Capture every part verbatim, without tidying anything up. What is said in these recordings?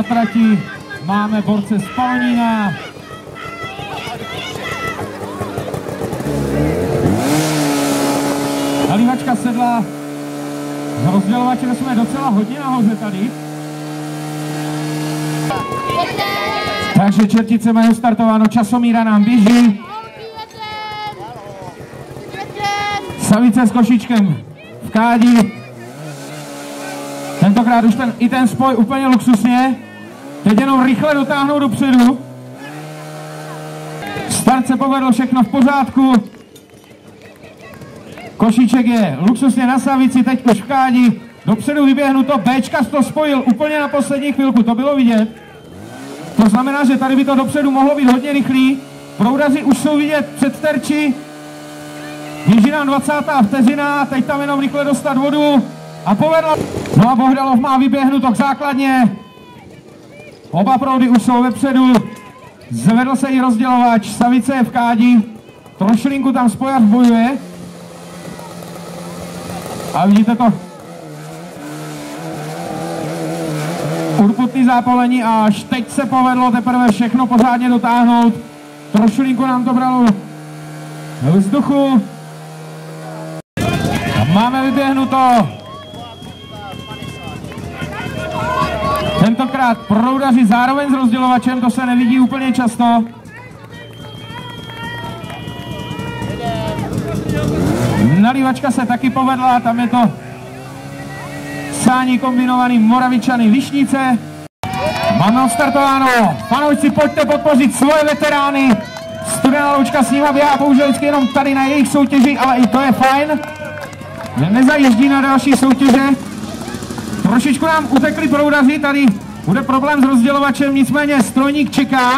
trati máme borce z Palonína. Nalivačka sedla. Z rozdělovače jsme docela hodně nahoře tady. Takže čertice mají startováno, časomíra nám běží. Savice s košičkem v kádi. Tentokrát už ten, i ten spoj úplně luxusně. Teď jenom rychle dotáhnou dopředu. Start se povedlo, všechno v pořádku. Košíček je luxusně na Savici, teď už v kádi. Dopředu vyběhnuto, Bčka to spojil úplně na poslední chvilku, to bylo vidět. To znamená, že tady by to dopředu mohlo být hodně rychlý. Proudaři už jsou vidět před terči. Běží nám dvacátá vteřina, teď tam jenom rychle dostat vodu. A povedla. No a Bohdalov má vyběhnuto k základně. Oba proudy už jsou vepředu. Zvedl se i rozdělovač, Savice je v kádi. Trošilinku tam spojař bojuje. A vidíte to. Urputný zápolení a až teď se povedlo teprve všechno pořádně dotáhnout. Trošilinku nám to bralo do vzduchu. A máme vyběhnuto. Tentokrát proudaři zároveň s rozdělovačem, to se nevidí úplně často. Nalivačka se taky povedla, tam je to sání kombinovaný Moravičany Lišnice. Máme odstartováno, fanoušci, pojďte podpořit svoje veterány. Studená Loučka s nima běhá bohužel vždycky jenom tady na jejich soutěži, ale i to je fajn. Nezajíždí na další soutěže. Trošičku nám utekli proudaři, tady bude problém s rozdělovačem, nicméně strojník čeká.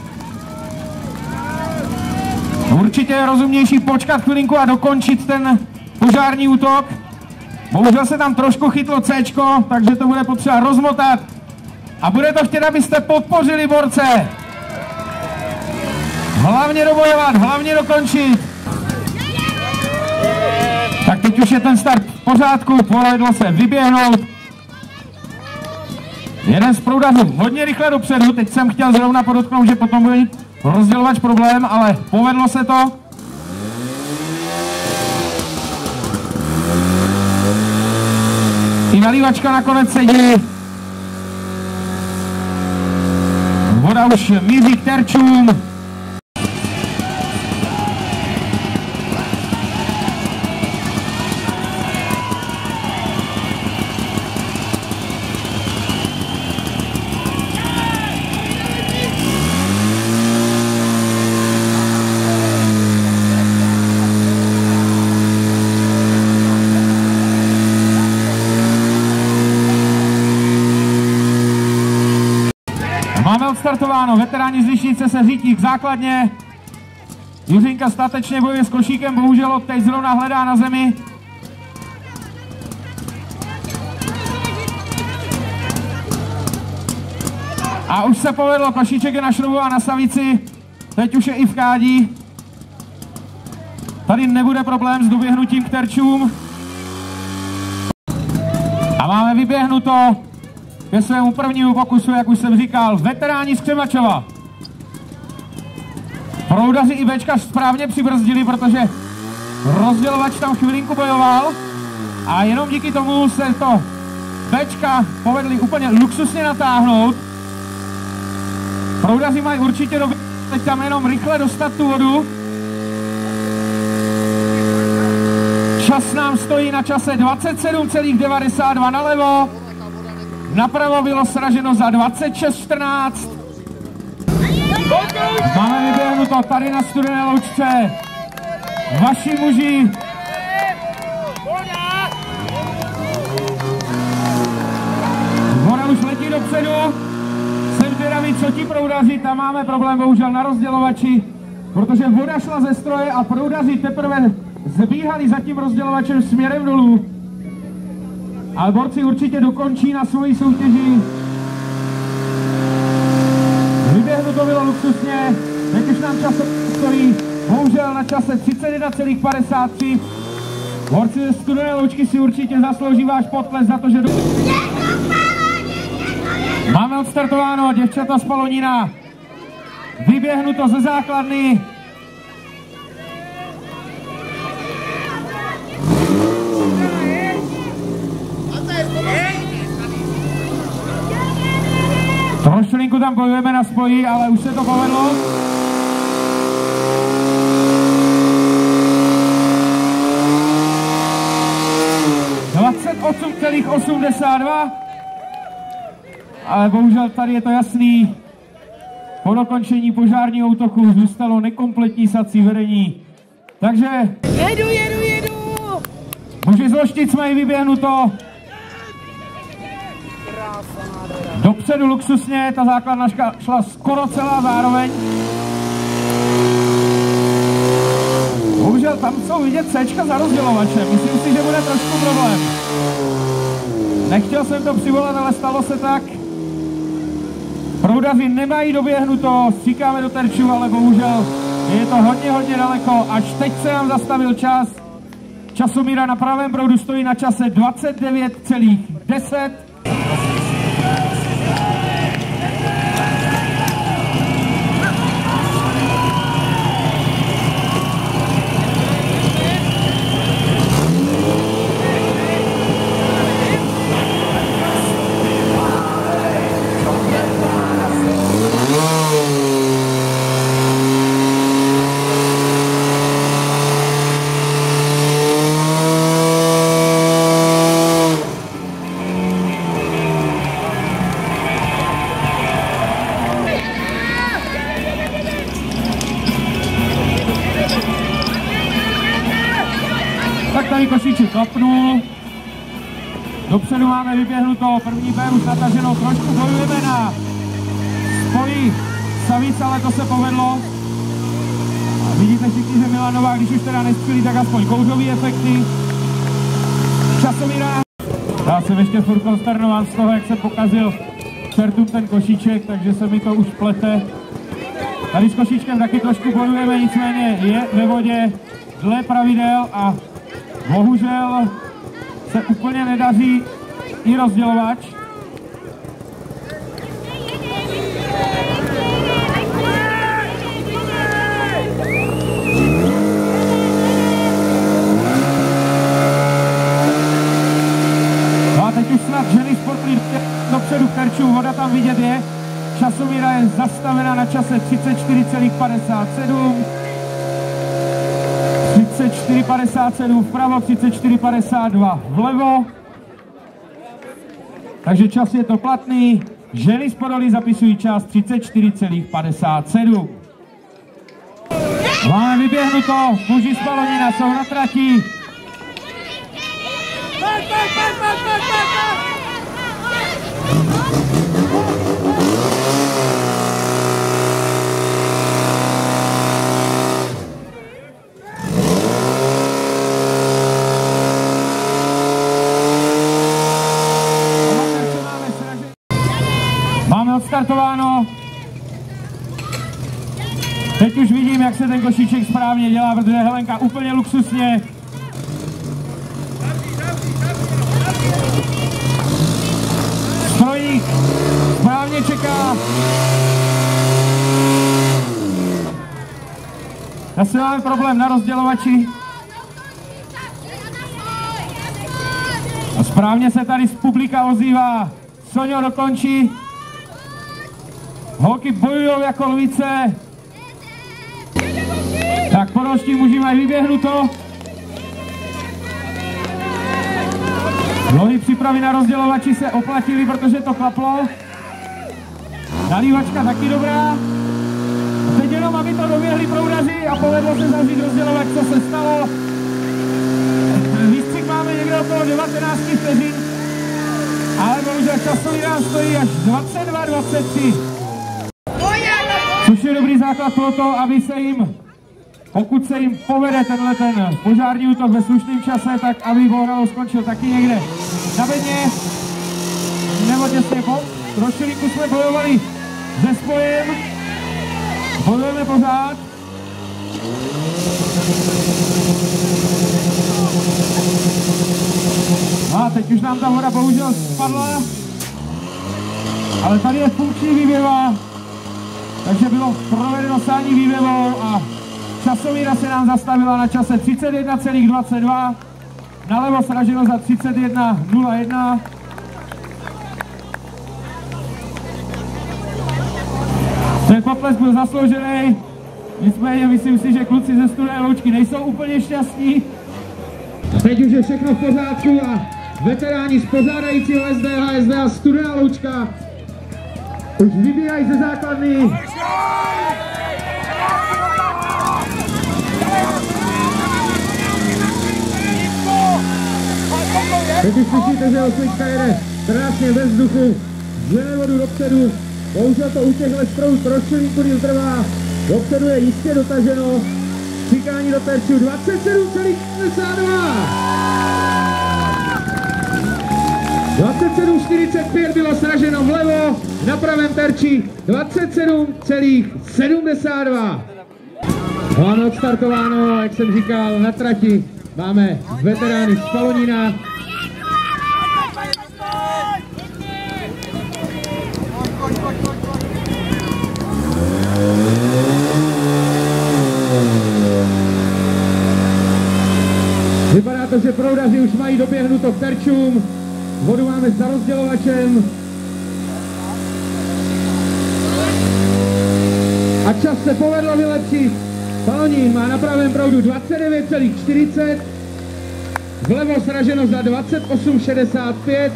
Určitě je rozumnější počkat chvilinku a dokončit ten požární útok. Bohužel se tam trošku chytlo Cčko, takže to bude potřeba rozmotat. A bude to chtět, abyste podpořili borce. Hlavně dobojovat, hlavně dokončit. Tak teď už je ten start v pořádku, povedlo se vyběhnout. Jeden z proudařů hodně rychle dopředu, teď jsem chtěl zrovna podotknout, že potom bude rozdělovač problém, ale povedlo se to. I nalivačka nakonec sedí. Voda už míří k terčům. Máme odstartováno, veteráni z Lišnice se řítí k základně. Jiřinka statečně bojuje s Košíkem, bohužel od teď zrovna hledá na zemi. A už se povedlo, Košíček je našroubován na Savici, teď už je i v kádi. Tady nebude problém s doběhnutím k terčům. A máme vyběhnuto ke svému prvnímu pokusu, jak už jsem říkal, veteráni z Křemačova. Proudaři i Bčka správně přibrzdili, protože rozdělovač tam chvilinku bojoval a jenom díky tomu se to Bčka povedli úplně luxusně natáhnout. Proudaři mají určitě dobře, teď tam jenom rychle dostat tu vodu. Čas nám stojí na čase dvacet sedm celá devadesát dva nalevo. Napravo bylo sraženo za dvacet šest čtrnáct. Máme vyběhnuto tady na Studené Loučce. Vaši muži. Voda už letí dopředu. Jsem zvědavý, co ti proudaři. Tam máme problém bohužel na rozdělovači, protože voda šla ze stroje a proudaři teprve zbíhali za tím rozdělovačem směrem dolů. Ale borci určitě dokončí na svoji soutěži. Vyběhnu to bylo luxusně, teď už nám čas stojí, bohužel na čase třicet jedna celá padesát tři. Borci ze Studené Loučky si určitě zaslouží váš potlesk za to, že do... Máme odstartováno, děvčata z Palonína. Vyběhnuto ze základny. Trošilinku tam bojujeme na spoji, ale už se to povedlo. dvacet osm celá osmdesát dva. Ale bohužel tady je to jasný. Po dokončení požárního útoku zůstalo nekompletní sací vedení. Takže... Jedu, jedu, jedu! Muži z Loštic mají vyběhnuto. Dopředu luxusně, ta základna šla skoro celá zároveň. Bohužel tam jsou vidět Cčka za rozdělovačem. Myslím si, že bude trošku problém. Nechtěl jsem to přivolat, ale stalo se tak. Proudaři nemají doběhnuto, stříkáme do terčů, ale bohužel je to hodně, hodně daleko. Až teď se nám zastavil čas. Časomíra na pravém proudu stojí na čase dvacet devět celá deset. Tak tady Košíček klapnul. Dopředu máme vyběhnuto, první B už nataženo, trošku bojujeme na spoji Savic, ale to se povedlo. A vidíte všichni, že Milan Novák, když už teda nestřílí, tak aspoň kouřový efekty. Časomíra. Já jsem ještě furt konsternován z toho, jak jsem pokazil čertům ten Košíček, takže se mi to už plete. Tady s Košíčkem taky trošku bojujeme, nicméně je ve vodě dle pravidel a bohužel se úplně nedaří i rozdělovač. No a teď už snad ženy sportlí dopředu v terčů, voda tam vidět je. Časomíra je zastavena na čase třicet čtyři celá padesát sedm. třicet čtyři padesát sedm vpravo, třicet čtyři padesát dva vlevo. Takže čas je to platný. Ženy z Podolí zapisují čas třicet čtyři celá padesát sedm. Máme vyběhnuto, muži z Palonína jsou na trati. Máme odstartováno. Teď už vidím, jak se ten Košíček správně dělá, protože Helenka úplně luxusně. Strojík správně čeká. Zase máme problém na rozdělovači. A správně se tady z publika ozývá. Soňo, dokončí. Holky bojují jako lvice. Tak podolští muži mají vyběhnuto. Dlouhý přípravy na rozdělovači se oplatily, protože to klaplo. Nalívačka taky dobrá. Teď jenom, aby to doběhli proudaři a povedlo se zavřít rozdělovač, co se stalo. Výstřik máme někde okolo devatenáct vteřin, ale bohužel časový rám stojí až dvacet dva dvacet tři. Což je dobrý základ pro to, aby se jim, pokud se jim povede tenhle ten požární útok ve slušném čase, tak aby Bohralo skončil taky někde na bedně, nebo těsně po. Trošilinku jsme bojovali se spojem, bojujeme pořád. A teď už nám ta voda bohužel spadla. Ale tady je funkční výběva, takže bylo provedeno sání výběvou a časomíra se nám zastavila na čase třicet jedna celá dvacet dva, nalevo sraženo za třicet jedna nula jedna. Ten pokles byl zasloužený, nicméně myslím si, že kluci ze Studené Loučky nejsou úplně šťastní. Teď už je všechno v pořádku a veteráni z pořádajícího S D H S D a Studená Loučka už vybírají ze základny. Teď už slyšíte, že osmička jede krásně ve vzduchu, zžené vodu dopředu. Bohužel to u těchhle strojů trošku díl trvá. Dopředu je jistě dotaženo. Čekání do terčů dvacet sedm celá šedesát dva. dvacet sedm čtyřicet pět bylo sraženo vlevo, na pravém terči dvacet sedm celá sedmdesát dva. Máme odstartováno, jak jsem říkal, na trati máme veterány z Palonína. Vypadá to, že proudaři už mají doběhnuto k terčům. Vodu máme za rozdělovačem. A čas se povedlo vylepšit. Palonín má na pravém proudu dvacet devět celá čtyřicet. Vlevo sraženo za dvacet osm šedesát pět.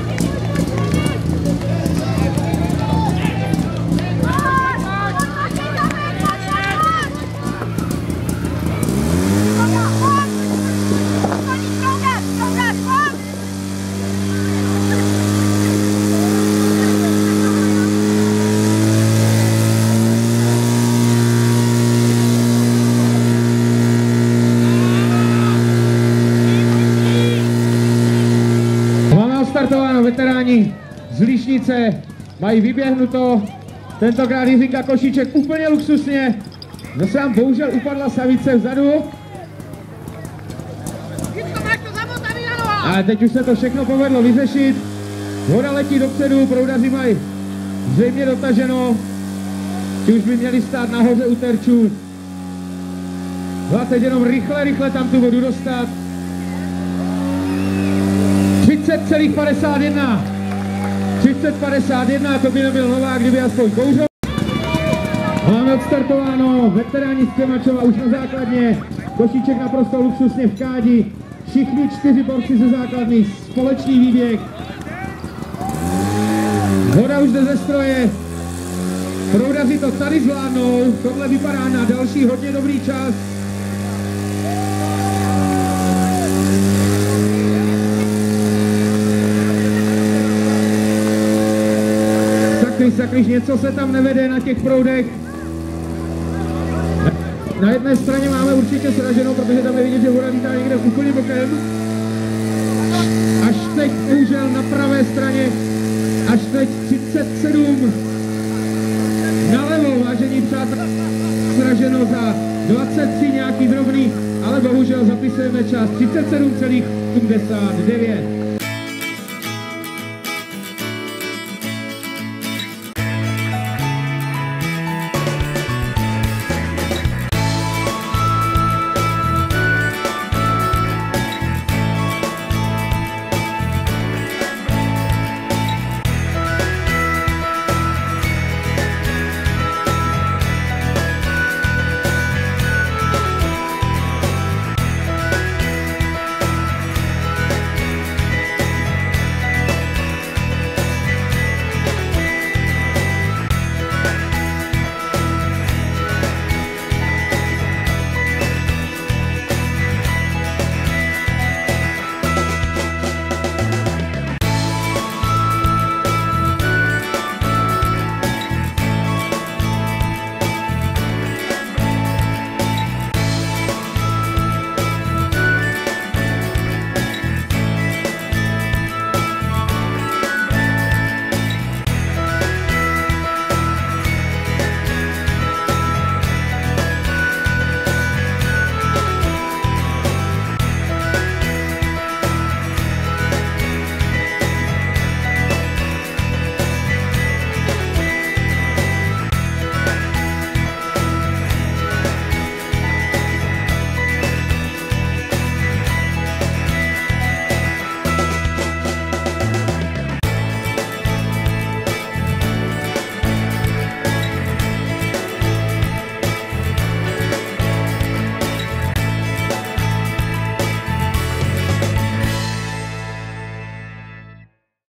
Veteráni z Líšnice mají vyběhnuto, tentokrát Jiřinka Košíček úplně luxusně, no se nám bohužel upadla Savice vzadu. A teď už se to všechno povedlo vyřešit, voda letí dopředu, proudaři mají zřejmě dotaženo, ti už by měli stát nahoře u terčů. A teď jenom rychle, rychle tam tu vodu dostat. třicet celá padesát jedna. třicet padesát jedna, to by nebyl Novák, kdyby aspoň kouřil. Máme odstartováno, veteráni z Kremačova už na základně. Košíček naprosto luxusně v kádi. Všichni čtyři borci ze základny, společný výběh. Voda už jde ze stroje. Proudaři to tady zvládnou, tohle vypadá na další hodně dobrý čas. Sakryš, sakryš, něco se tam nevede na těch proudech. Na jedné straně máme určitě sraženo, protože tam je vidět, že voda vítá někde úplně bokem. Až teď bohužel na pravé straně, až teď třicet sedm. Nalevo, vážení přátelé, sraženo za dvacet tři nějaký drobný, ale bohužel zapisujeme čas třicet sedm celá osmdesát devět.